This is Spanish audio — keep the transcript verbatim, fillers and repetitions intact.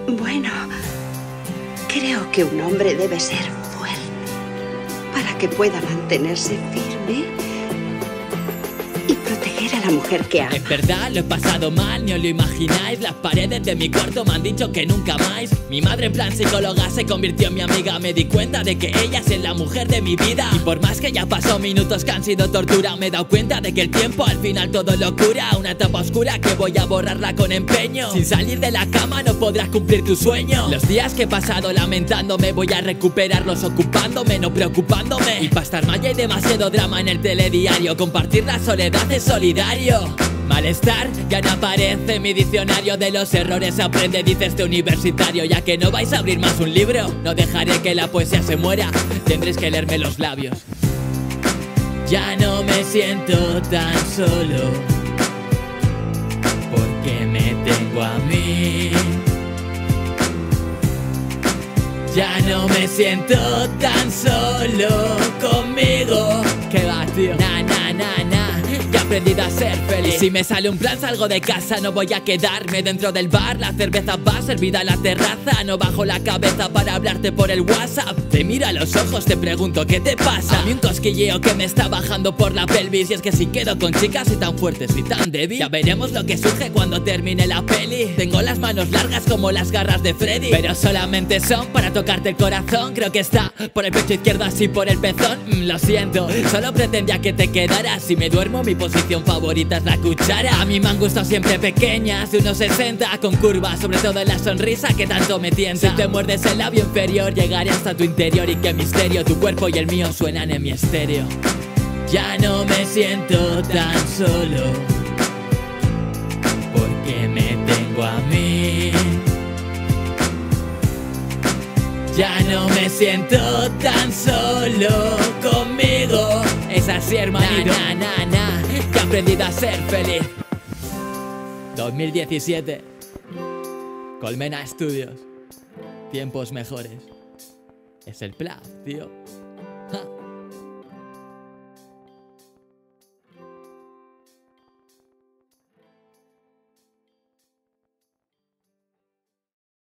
Bueno, creo que un hombre debe ser fuerte para que pueda mantenerse firme y proteger a la mujer que ama. Es verdad, lo he pasado mal, ni os lo imagináis. Las paredes de mi cuarto me han dicho que nunca más. Mi madre en plan psicóloga se convirtió en mi amiga. Me di cuenta de que ella es la mujer de mi vida. Y por más que ya pasó minutos que han sido tortura, me he dado cuenta de que el tiempo al final todo lo cura. Una etapa oscura que voy a borrarla con empeño. Sin salir de la cama no podrás cumplir tu sueño. Los días que he pasado lamentándome voy a recuperarlos ocupándome, no preocupándome. Y para estar mal ya hay demasiado drama en el telediario. Compartir la soledad es solidario. Malestar ya no aparece en mi diccionario. De los errores aprende, dice este universitario. Ya que no vais a abrir más un libro, no dejaré que la poesía se muera. Tendréis que leerme los labios. Ya no me siento tan solo, porque me tengo a mí. Ya no me siento tan solo conmigo. ¿Qué va, tío? Na, na, na, na. Ya he aprendido a ser feliz. Y si me sale un plan salgo de casa. No voy a quedarme dentro del bar. La cerveza va servida en la terraza. No bajo la cabeza para hablarte por el WhatsApp. Te miro a los ojos, te pregunto ¿qué te pasa? A mí un cosquilleo que me está bajando por la pelvis. Y es que si quedo con chicas soy tan fuerte, soy tan débil. Ya veremos lo que surge cuando termine la peli. Tengo las manos largas como las garras de Freddy, pero solamente son para tocarte el corazón. Creo que está por el pecho izquierdo así por el pezón. mm, Lo siento, solo pretendía que te quedaras. Si me duermo mi posición favorita es la cuchara. A mí me han gustado siempre pequeñas, de unos sesenta, con curvas, sobre todo en la sonrisa que tanto me tienta. Si te muerdes el labio inferior llegaré hasta tu interior. Y qué misterio, tu cuerpo y el mío suenan en mi estéreo. Ya no me siento tan solo, porque me tengo a mí. Ya no me siento tan solo conmigo. Es así, hermanito. Na, na, na, na. Que he aprendido a ser feliz. dos mil diecisiete. Colmena Studios. Tiempos mejores. Es el plan, tío.